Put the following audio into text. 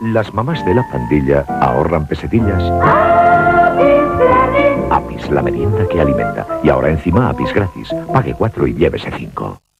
Las mamás de la pandilla ahorran pesetillas. Apis, la merienda que alimenta. Y ahora encima Apis gratis. Pague 4 y llévese 5.